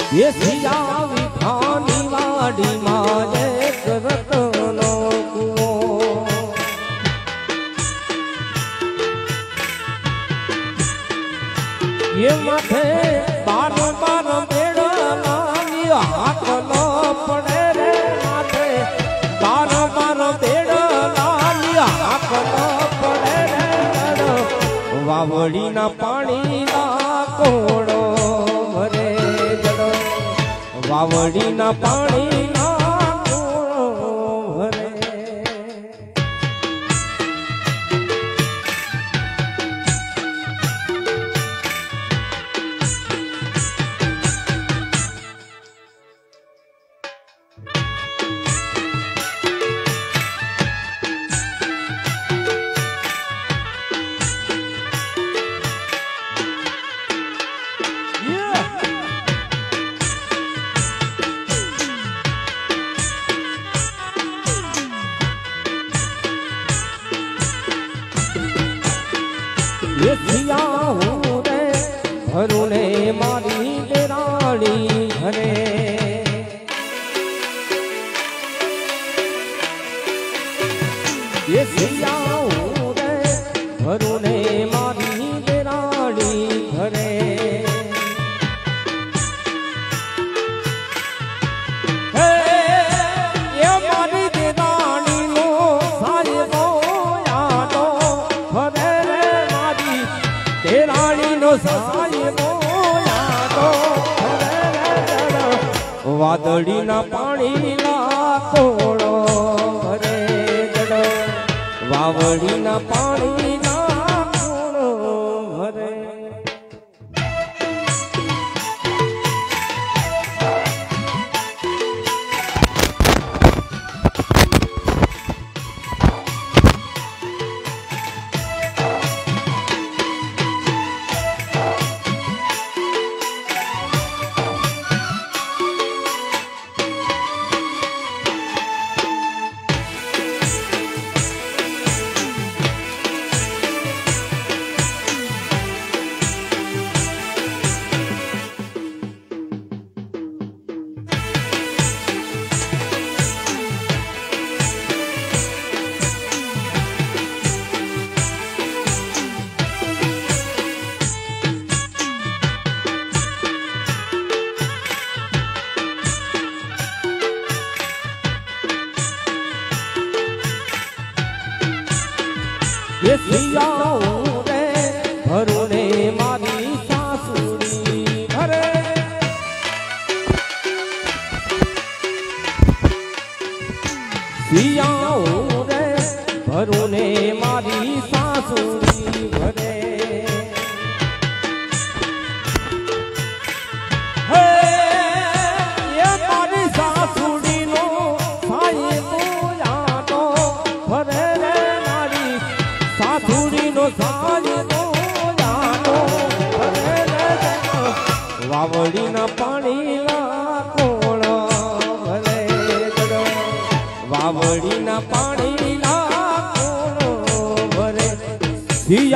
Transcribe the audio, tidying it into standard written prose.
ये सिया विखानी वाड़ी मारे रतनो कुओ ये माथे बार बार बेड़ा लाली हाथ लो पड़े रे माथे बार बार बेड़ा लाली हाथ लो पड़े रे वावड़ी ना पानी ना कोड़ो भरे जड़ो वावड़ी ना पानी ना कोड़ो भरे ये सिया हूँ रे भरुने मारी देराड़ी घरे ये सिया हूँ रे भरुने मारी देराड़ी घरे ये मारी देराड़ी नो साहिबो यादो घरे तेराणी नो साहिबो यादो वादड़ी ना पानी ना कोड़ो भरे जड़ो वावड़ी ना पानी ना कोड़ो भरे ये सिया रे भरुने मारी सासुरी भरे सिया रे भरुने मारी सासुरी भरे ये मारी सासुरी नो साहिबो यादो भरे रे मारी सासुरी नो साहिबो यादो भरे रे वावड़ी ना पानी ना कोड़ो भरे जड़ो वावड़ी ना पानी ना कोड़ो भरे सिया